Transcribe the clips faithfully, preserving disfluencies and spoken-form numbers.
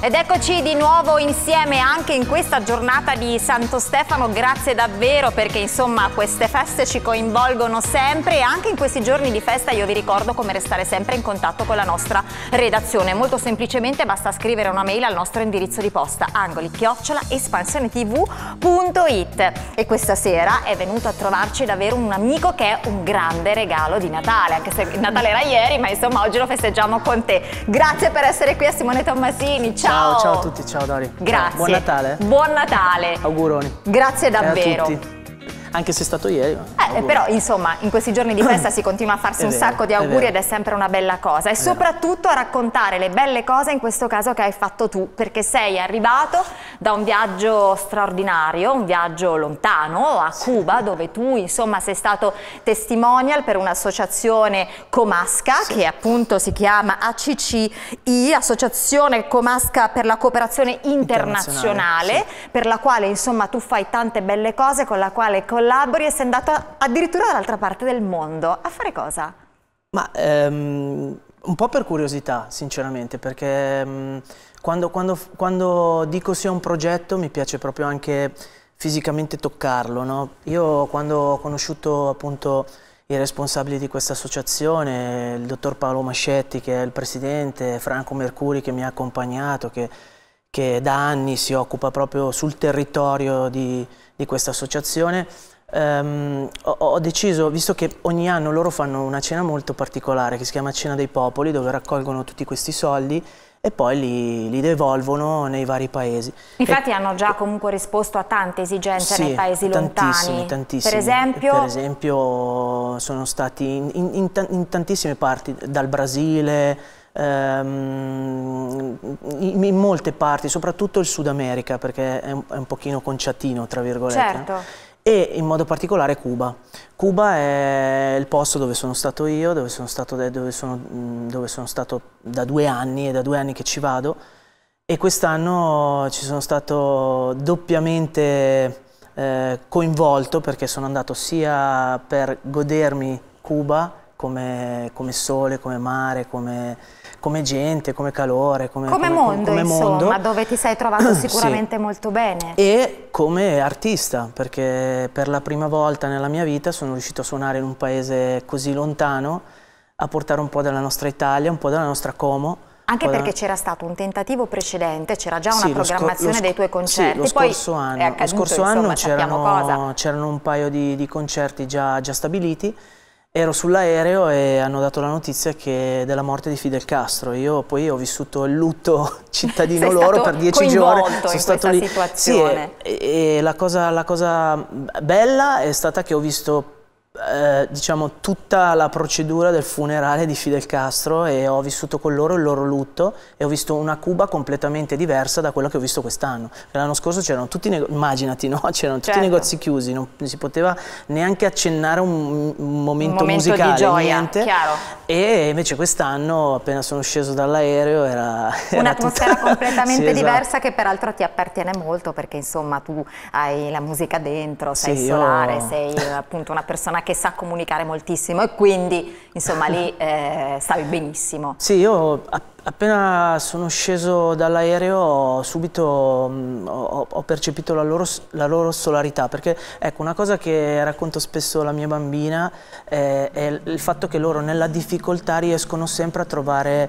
Ed eccoci di nuovo insieme anche in questa giornata di Santo Stefano. Grazie davvero, perché insomma queste feste ci coinvolgono sempre, e anche in questi giorni di festa io vi ricordo come restare sempre in contatto con la nostra redazione. Molto semplicemente basta scrivere una mail al nostro indirizzo di posta angoli chiocciola espansionetv punto it. E questa sera è venuto a trovarci davvero un amico che è un grande regalo di Natale, anche se il Natale era ieri, ma insomma oggi lo festeggiamo con te. Grazie per essere qui a Simone Tommasini. Ciao. Ciao, ciao a tutti, ciao Dari. Grazie. Ciao. Buon Natale. Buon Natale. Auguroni. Grazie davvero. E a tutti. Anche se è stato ieri. Eh, però insomma in questi giorni di festa si continua a farsi È un vero, sacco di è auguri vero. ed è sempre una bella cosa, e È soprattutto a raccontare le belle cose in questo caso che hai fatto tu, perché sei arrivato da un viaggio straordinario, un viaggio lontano a Cuba, dove tu insomma sei stato testimonial per un'associazione comasca, sì, che appunto si chiama A C C I, Associazione Comasca per la Cooperazione Internazionale, Internazionale, sì, per la quale insomma tu fai tante belle cose, con la quale collabori, e sei andato addirittura dall'altra parte del mondo. A fare cosa? Ma ehm, un po' per curiosità, sinceramente, perché ehm, quando, quando, quando dico sia un progetto mi piace proprio anche fisicamente toccarlo, no? Io quando ho conosciuto appunto i responsabili di questa associazione, il dottor Paolo Mascetti che è il presidente, Franco Mercuri che mi ha accompagnato, che, che da anni si occupa proprio sul territorio di, di questa associazione, Um, ho, ho deciso, visto che ogni anno loro fanno una cena molto particolare che si chiama Cena dei Popoli, dove raccolgono tutti questi soldi e poi li, li devolvono nei vari paesi. Infatti e, hanno già comunque risposto a tante esigenze, sì, nei paesi tantissimi, lontani. Tantissimi. Per esempio? Per esempio sono stati in, in, in, in tantissime parti, dal Brasile, um, in, in molte parti, soprattutto il Sud America, perché è un, è un pochino conciatino, tra virgolette. Certo. No? E in modo particolare Cuba. Cuba è il posto dove sono stato io, dove sono stato, dove sono, dove sono stato da due anni, è da due anni che ci vado, e quest'anno ci sono stato doppiamente eh, coinvolto, perché sono andato sia per godermi Cuba come, come sole, come mare, come, come gente, come calore, come, come, come mondo, come insomma, mondo. Dove ti sei trovato sicuramente sì, molto bene. E come artista, perché per la prima volta nella mia vita sono riuscito a suonare in un paese così lontano, a portare un po' della nostra Italia, un po' della nostra Como. Anche perché c'era stato un tentativo precedente, c'era già una sì, programmazione dei tuoi concerti. Sì, lo scorso Poi anno, accaduto, lo scorso insomma, anno c'erano un paio di, di concerti già, già stabiliti. Ero sull'aereo e hanno dato la notizia che della morte di Fidel Castro. Io poi ho vissuto il lutto cittadino loro per dieci giorni. Sono in stato lì. Situazione. Sì, e, e la, cosa, la cosa bella è stata che ho visto eh, diciamo tutta la procedura del funerale di Fidel Castro, e ho vissuto con loro il loro lutto, e ho visto una Cuba completamente diversa da quella che ho visto quest'anno. L'anno scorso c'erano tutti i negozi, immaginati, no? C'erano tutti, certo, i negozi chiusi, non si poteva neanche accennare un, un momento, un momento musicale, di gioia, niente. Chiaro. E invece quest'anno, appena sono sceso dall'aereo, era, era un'atmosfera tutta... completamente sì, diversa, esatto, che peraltro ti appartiene molto, perché insomma tu hai la musica dentro, sei sì, solare, io... sei appunto una persona che sa comunicare moltissimo, e quindi insomma lì eh, stavi benissimo. Sì, io appena sono sceso dall'aereo ho subito mh, ho, ho percepito la loro, la loro solarità, perché ecco, una cosa che racconto spesso alla mia bambina eh, è il fatto che loro nella difficoltà riescono sempre a trovare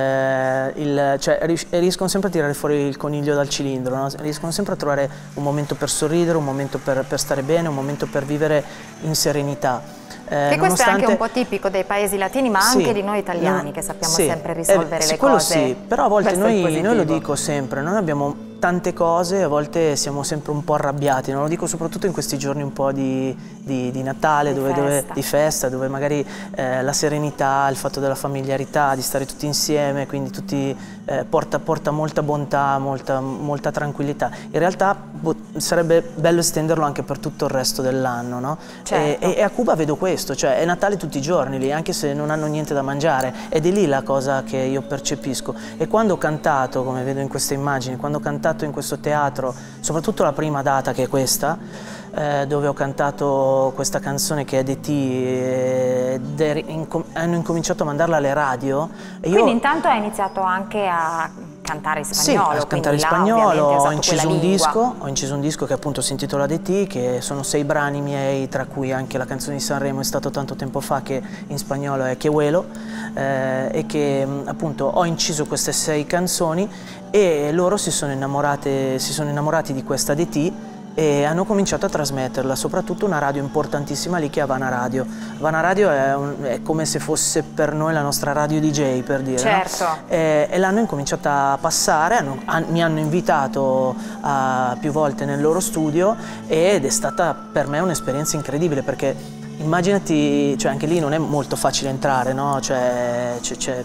eh, il, cioè riescono sempre a tirare fuori il coniglio dal cilindro, no? Riescono sempre a trovare un momento per sorridere, un momento per, per stare bene, un momento per vivere in serenità. Eh, che questo è anche un po' tipico dei paesi latini, ma sì, anche di noi italiani, che sappiamo sì, sempre risolvere eh, le quello cose. Sì, però a volte noi, noi lo positivo. dico sempre, noi abbiamo tante cose, a volte siamo sempre un po' arrabbiati, no? Lo dico soprattutto in questi giorni un po' di, di, di Natale, di, dove, festa. Dove, di festa, dove magari eh, la serenità, il fatto della familiarità, di stare tutti insieme, quindi tutti, eh, porta, porta molta bontà, molta, molta tranquillità. In realtà sarebbe bello estenderlo anche per tutto il resto dell'anno, no? Certo. E, e a Cuba vedo questo, cioè è Natale tutti i giorni lì, anche se non hanno niente da mangiare, ed è lì la cosa che io percepisco. E quando ho cantato, come vedo in queste immagini, quando ho cantato in questo teatro, soprattutto la prima data che è questa, eh, dove ho cantato questa canzone che è D T, ed è, inco hanno incominciato a mandarla alle radio. E Quindi io... intanto hai iniziato anche a cantare in spagnolo. Sì, a cantare in là, spagnolo, ho inciso un lingua. disco, ho inciso un disco che appunto si intitola De Ti, che sono sei brani miei, tra cui anche la canzone di Sanremo È stato tanto tempo fa, che in spagnolo è Che Vuelo, eh, e che appunto ho inciso queste sei canzoni e loro si sono innamorate, si sono innamorati di questa De Ti e hanno cominciato a trasmetterla, soprattutto una radio importantissima lì che è Havana Radio. Havana Radio è, un, è come se fosse per noi la nostra radio D J, per dire, certo. no? E, e l'hanno incominciata a passare, hanno, han, mi hanno invitato a, più volte nel loro studio ed è stata per me un'esperienza incredibile, perché immaginati, cioè anche lì non è molto facile entrare, no? Cioè,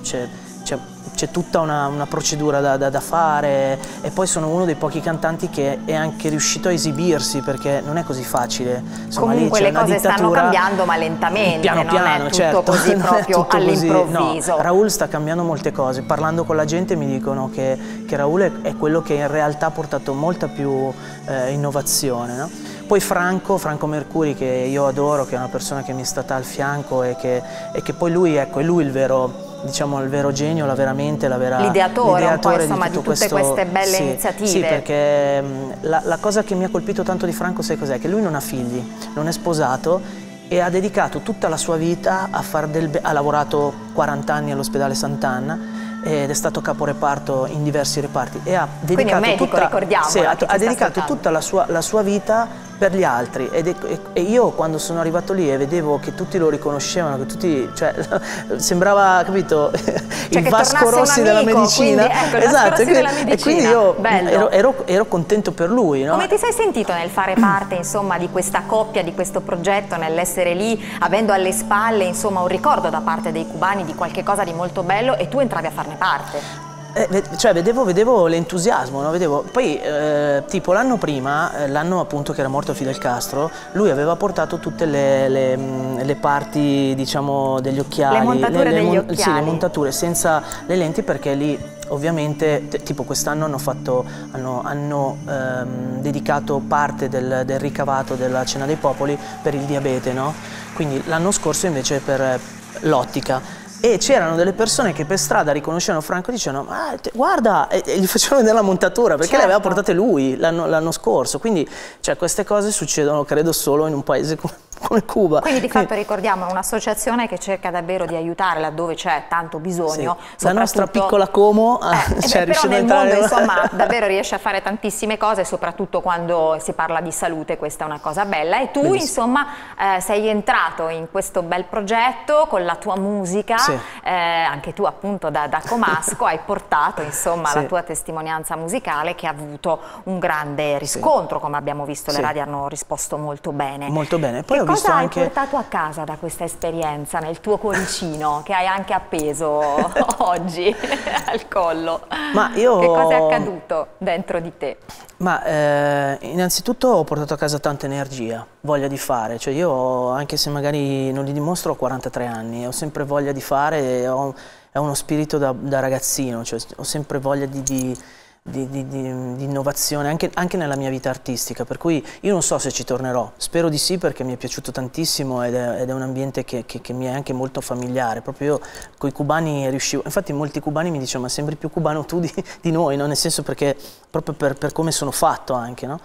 c'è tutta una, una procedura da, da, da fare, e poi sono uno dei pochi cantanti che è anche riuscito a esibirsi, perché non è così facile. Insomma, comunque le cose stanno cambiando, ma lentamente, piano non piano, è tutto certo, così proprio all'improvviso. No, Raul sta cambiando molte cose, parlando con la gente mi dicono che, che Raul è, è quello che in realtà ha portato molta più eh, innovazione, no? Poi Franco, Franco Mercuri, che io adoro, che è una persona che mi è stata al fianco e che, e che poi lui, ecco, è lui il vero, diciamo, il vero genio, la vera mente, la vera l'ideatore un po', insomma, di, di tutte questo, queste belle sì, iniziative. Sì, perché mh, la, la cosa che mi ha colpito tanto di Franco, sai cos'è? Che lui non ha figli, non è sposato e ha dedicato tutta la sua vita a far del ha lavorato quaranta anni all'ospedale Sant'Anna ed è stato caporeparto in diversi reparti e ha dedicato, quindi è un medico, tutta, ricordiamo, sì, ha, ha dedicato tutta la sua, la sua vita per gli altri, ed è, e, e io quando sono arrivato lì e vedevo che tutti lo riconoscevano, che tutti, cioè, sembrava, capito, cioè il Vasco Rossi amico, della medicina, quindi, ecco, il esatto, Vasco Rossi e, della medicina. E quindi io ero, ero, ero contento per lui, no? Come ti sei sentito nel fare parte, insomma, di questa coppia, di questo progetto, nell'essere lì, avendo alle spalle, insomma, un ricordo da parte dei cubani di qualche cosa di molto bello, e tu entravi a farne parte? Eh, cioè vedevo, vedevo l'entusiasmo, no? Vedevo, poi eh, tipo l'anno prima, eh, l'anno appunto che era morto Fidel Castro, lui aveva portato tutte le, le, le parti, diciamo, degli occhiali, le montature le, le, degli mon occhiali, sì, le montature senza le lenti, perché lì ovviamente tipo quest'anno hanno, fatto, hanno, hanno ehm, dedicato parte del, del ricavato della Cena dei Popoli per il diabete, no? Quindi l'anno scorso invece per l'ottica. E c'erano delle persone che per strada riconoscevano Franco e dicevano ah, guarda, e, e gli facevano vedere la montatura perché certo. le aveva portate lui l'anno scorso, quindi cioè, queste cose succedono credo solo in un paese come, come Cuba. Quindi di fatto ricordiamo è un'associazione che cerca davvero di aiutare laddove c'è tanto bisogno. Sì. La nostra piccola Como eh, cioè, però nel entrare... mondo insomma davvero riesce a fare tantissime cose, soprattutto quando si parla di salute, questa è una cosa bella, e tu Bellissimo. insomma eh, sei entrato in questo bel progetto con la tua musica, sì. eh, anche tu appunto da, da Comasco hai portato insomma sì. la tua testimonianza musicale, che ha avuto un grande riscontro, sì. come abbiamo visto, le sì. radio hanno risposto molto bene. Molto bene. Poi che ho cosa visto hai anche... portato a casa da questa esperienza nel tuo cuoricino che hai anche appeso oggi al collo? Ma io... Che cosa è accaduto dentro di te? Ma eh, innanzitutto ho portato a casa tanta energia, voglia di fare, cioè io anche se magari non li dimostro ho quarantatré anni, ho sempre voglia di fare, ho, è uno spirito da, da ragazzino, cioè ho sempre voglia di, di, di, di, di, di innovazione anche, anche nella mia vita artistica, per cui io non so se ci tornerò, spero di sì perché mi è piaciuto tantissimo ed è, ed è un ambiente che, che, che mi è anche molto familiare, proprio io con i cubani riuscivo, infatti molti cubani mi dicevano ma sembri più cubano tu di, di noi, no? Nel senso perché proprio per, per come sono fatto anche, no?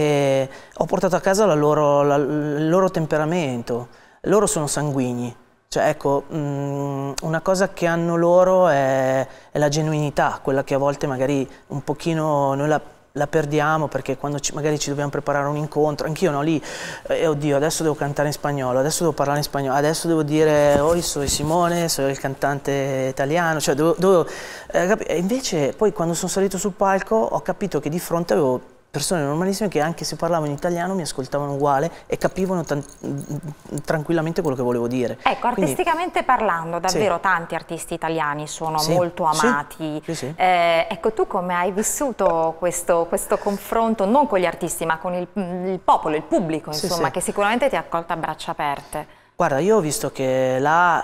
E ho portato a casa la loro, la, il loro temperamento, loro sono sanguigni. Cioè ecco, mh, una cosa che hanno loro è, è la genuinità, quella che a volte magari un pochino noi la, la perdiamo perché quando ci, magari ci dobbiamo preparare un incontro, anch'io no lì, eh, oddio adesso devo cantare in spagnolo, adesso devo parlare in spagnolo, adesso devo dire oh sono Simone, sono il cantante italiano, cioè dovevo, dovevo, eh, e invece poi quando sono salito sul palco ho capito che di fronte avevo persone normalissime che anche se parlavo in italiano mi ascoltavano uguale e capivano tranquillamente quello che volevo dire. Ecco, artisticamente Quindi, parlando, davvero sì. tanti artisti italiani sono sì, molto amati. Sì, sì, sì. Eh, ecco, tu come hai vissuto questo, questo confronto, non con gli artisti, ma con il, il popolo, il pubblico, insomma, sì, sì. che sicuramente ti ha accolto a braccia aperte? Guarda, io ho visto che là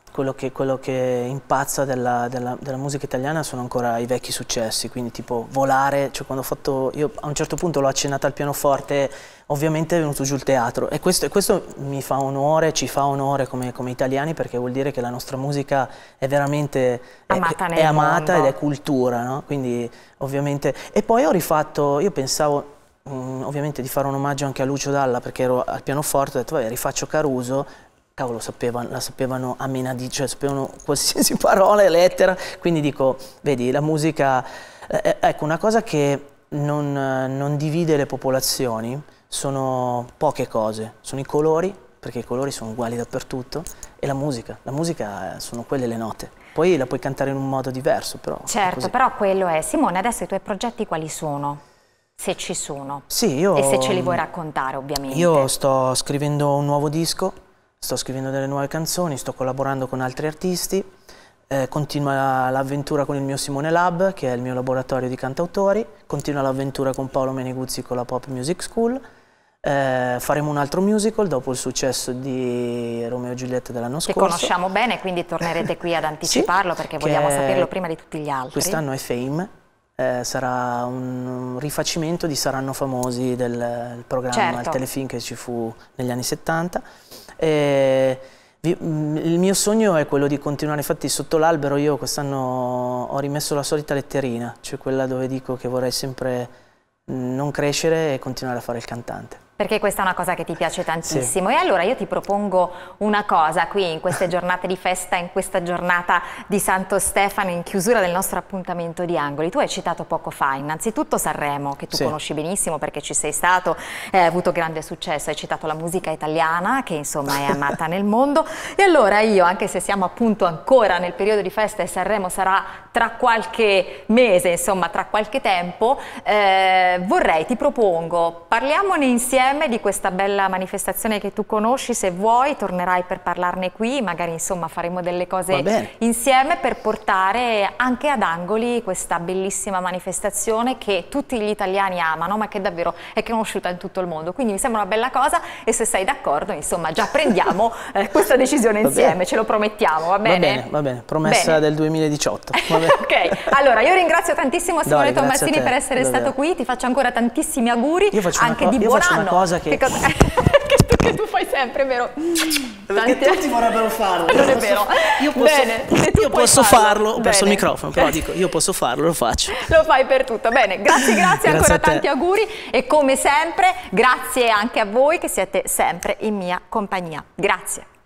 quello che, quello che impazza della, della, della musica italiana sono ancora i vecchi successi, quindi tipo Volare, cioè quando ho fatto, io a un certo punto l'ho accennata al pianoforte, ovviamente è venuto giù il teatro e questo, e questo mi fa onore, ci fa onore come, come italiani, perché vuol dire che la nostra musica è veramente amata, è, è amata mondo. ed è cultura, no? Quindi ovviamente, e poi ho rifatto, io pensavo mh, ovviamente di fare un omaggio anche a Lucio Dalla perché ero al pianoforte, ho detto vabbè rifaccio Caruso. Cavolo, sapevano, la sapevano a menadì, cioè sapevano qualsiasi parola e lettera, quindi dico, vedi, la musica, eh, ecco, una cosa che non, non divide le popolazioni sono poche cose, sono i colori, perché i colori sono uguali dappertutto, e la musica, la musica sono quelle le note, poi la puoi cantare in un modo diverso, però. Certo, però quello è. Simone, adesso i tuoi progetti quali sono? Se ci sono. Sì, io... E se ce li vuoi raccontare, ovviamente. Io sto scrivendo un nuovo disco. Sto scrivendo delle nuove canzoni, sto collaborando con altri artisti, eh, continua l'avventura con il mio Simone Lab, che è il mio laboratorio di cantautori, continua l'avventura con Paolo Meneguzzi con la Pop Music School, eh, faremo un altro musical dopo il successo di Romeo e Giulietta dell'anno scorso. Che conosciamo bene, quindi tornerete qui ad anticiparlo, sì, perché vogliamo saperlo prima di tutti gli altri. Quest'anno è Fame. Eh, sarà un rifacimento di Saranno Famosi, del, del programma, certo, il telefilm che ci fu negli anni settanta. E vi, il mio sogno è quello di continuare, infatti sotto l'albero io quest'anno ho rimesso la solita letterina, cioè quella dove dico che vorrei sempre non crescere e continuare a fare il cantante. Perché questa è una cosa che ti piace tantissimo. Sì. E allora io ti propongo una cosa qui in queste giornate di festa, in questa giornata di Santo Stefano, in chiusura del nostro appuntamento di Angoli. Tu hai citato poco fa innanzitutto Sanremo, che tu sì. conosci benissimo perché ci sei stato, hai avuto grande successo, hai citato la musica italiana che insomma è amata nel mondo. E allora io, anche se siamo appunto ancora nel periodo di festa e Sanremo sarà tra qualche mese, insomma tra qualche tempo, eh, vorrei, ti propongo, parliamone insieme di questa bella manifestazione che tu conosci. Se vuoi tornerai per parlarne qui, magari insomma faremo delle cose insieme per portare anche ad Angoli questa bellissima manifestazione che tutti gli italiani amano, ma che davvero è conosciuta in tutto il mondo, quindi mi sembra una bella cosa e se sei d'accordo insomma già prendiamo eh, questa decisione insieme, ce lo promettiamo, va bene? Va bene, va bene, promessa bene. Del duemiladiciotto. Va bene. Ok, allora io ringrazio tantissimo Simone Dai, Tommasini per essere davvero. stato qui, ti faccio ancora tantissimi auguri, io faccio anche una di buon anno. Cosa che... Che, cosa... che, tu, che tu fai sempre, vero? Perché Tanti... tutti vorrebbero farlo. Non è vero. Io posso, Bene, io posso farlo, farlo. ho perso il microfono, però dico io posso farlo, lo faccio. Lo fai per tutto, bene, grazie, grazie, grazie ancora tanti auguri e come sempre grazie anche a voi che siete sempre in mia compagnia. Grazie.